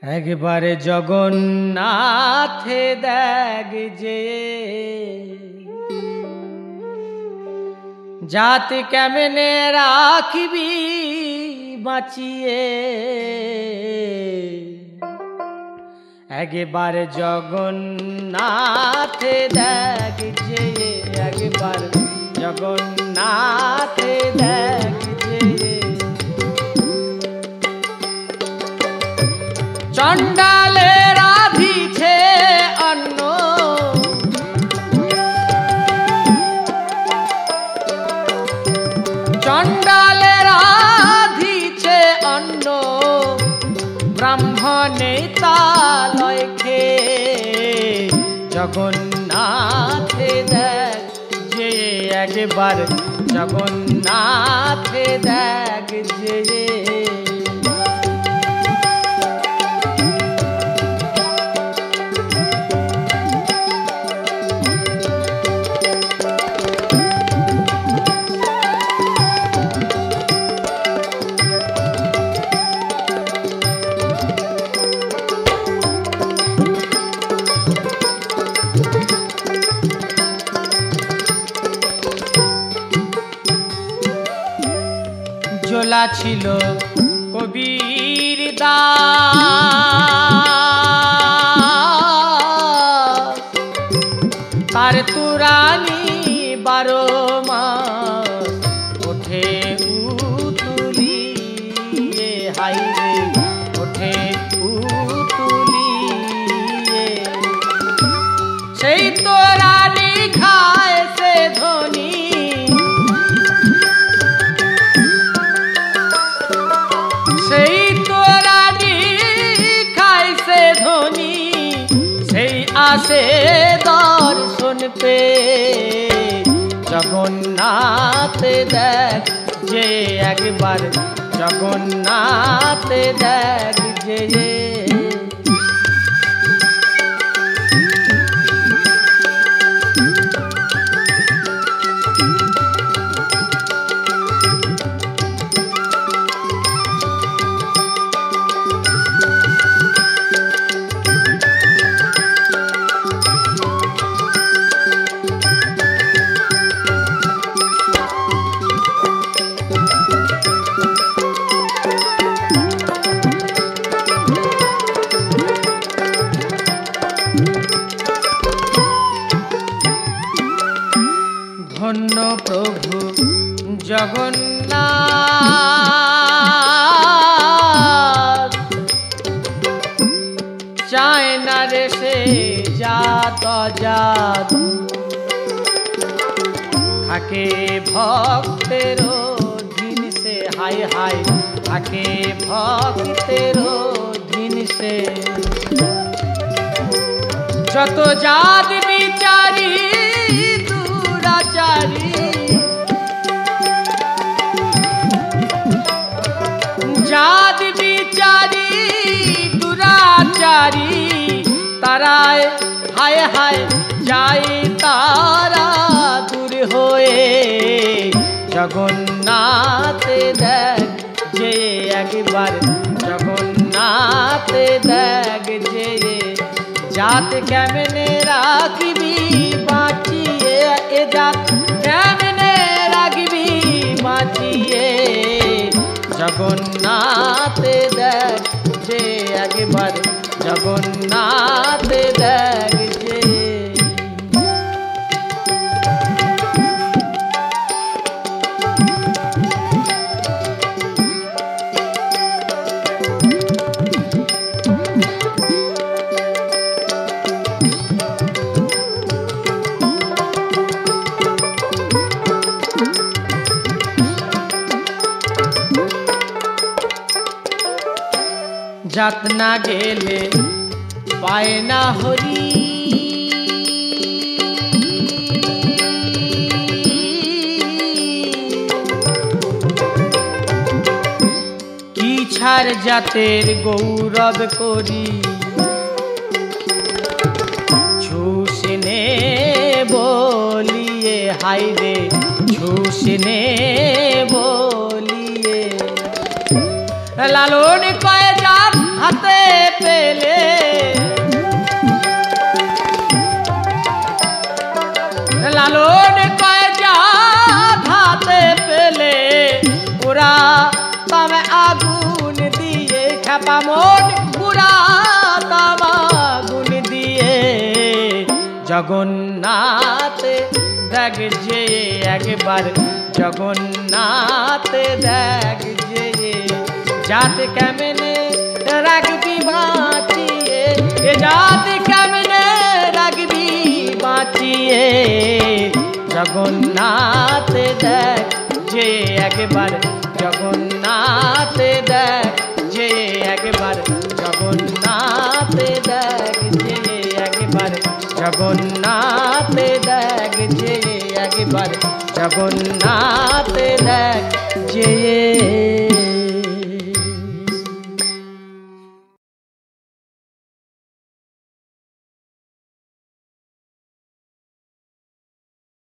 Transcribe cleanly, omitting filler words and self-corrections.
একবারে জগন্নাথে দেখ যে জাতি কেমনে রাখিবি বাঁচিয়ে। একবারে জগন্নাথে দেখ যে একবার জগন্নাথে দেখ যে চণ্ডালে রাধিছে অন্ন চণ্ডালে রাধিছে অন্ন ব্রাহ্মণে তালয় খে। জগন্নাথে দেখ যে একবার জগন্নাথে দেখ যে জোলা ছিল কবির দাস তার তুরানি 12 মাস ওঠে উতুলিয়ে হাইরে ওঠে উতুলিয়ে। সেই তোরানি খায় সে ধনী সেই তোরানি খাইছে ধনী সেই আসে দর্শন পে। জগন্নাথে দেখ যে একবার জগন্নাথে দেখ যে ধন্য প্রভু জগন্নাথ চায় না রে সে জাত জাত থাকে ভক্তের দিন সে হাই হাই থাকে ভক্তের দিন সে। যত জাত বিচারি জাত বিচারি দুরাচারী তারায় হায় হায় যায় তারা দূর হয়ে। জগন্নাথে দেখ যে একবার জগন্নাথে দেখ যে জাত কেমনে রাখিবি বাঁচিয়ে এ জাত কেমনে রাখিবি বাঁচিয়ে। জগন্নাথে দেখ যে একবার জগন্নাথে দেখ যে জাত না গেলে পায় না হরি কি ছাড় জাতের গৌরব করি ছুসনে বলিয়ে হাইরে ছুসনে বলিয়ে। লালন কয় জাত হাতে পেলে লালন কয় যা হাতে পেলে পুরা তবে আগুন দিয়ে খেপা মন পুরা তবে আগুন দিয়ে জগন্নাথ দেখ যে একবার জগন্নাথ দেখ যে জাত কেমনে রাখবি বাঁচিয়ে এ জাত কেমনে রাখবি বাঁচিয়ে জগন্নাথ দেখ যে একবার জগন্নাথ দেখ যে একবার জগন্নাথ দেখ যে একবার জগন্নাথ দেখ যে একবার জগন্নাথ দেখ যে